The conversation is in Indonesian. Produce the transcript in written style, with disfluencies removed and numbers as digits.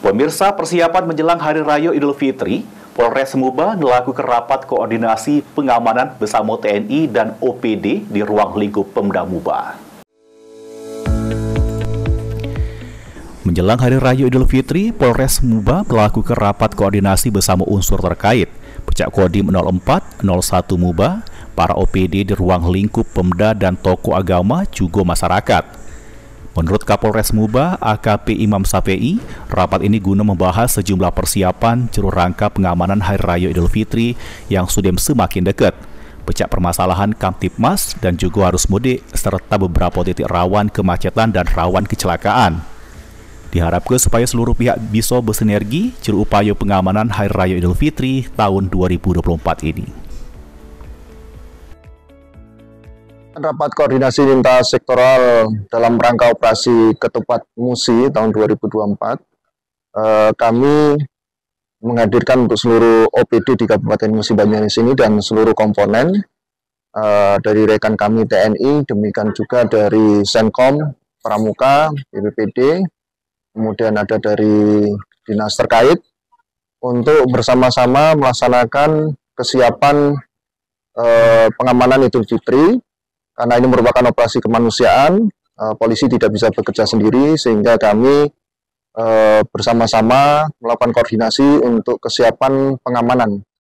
Pemirsa, persiapan menjelang Hari Raya Idul Fitri, Polres Muba melakukan rapat koordinasi pengamanan bersama TNI dan OPD di ruang lingkup Pemda Muba. Menjelang Hari Raya Idul Fitri, Polres Muba melakukan rapat koordinasi bersama unsur terkait, Pecak Kodim 04, 01 Muba, para OPD di ruang lingkup Pemda dan tokoh agama juga masyarakat. Menurut Kapolres Muba, AKP Imam Safei, rapat ini guna membahas sejumlah persiapan juru rangka pengamanan Hari Raya Idul Fitri yang sudah semakin dekat, pecah permasalahan Kamtipmas dan juga arus mudik, serta beberapa titik rawan kemacetan dan rawan kecelakaan. Diharapkan supaya seluruh pihak bisa bersinergi juru upaya pengamanan Hari Raya Idul Fitri tahun 2024 ini. Rapat koordinasi lintas sektoral dalam rangka operasi Ketupat Musi tahun 2024, kami menghadirkan untuk seluruh OPD di Kabupaten Musi Banyuanis ini dan seluruh komponen dari rekan kami TNI, demikian juga dari Senkom, Pramuka, BPPD, kemudian ada dari dinas terkait untuk bersama-sama melaksanakan kesiapan pengamanan Idul Fitri. Karena ini merupakan operasi kemanusiaan, polisi tidak bisa bekerja sendiri, sehingga kami bersama-sama melakukan koordinasi untuk kesiapan pengamanan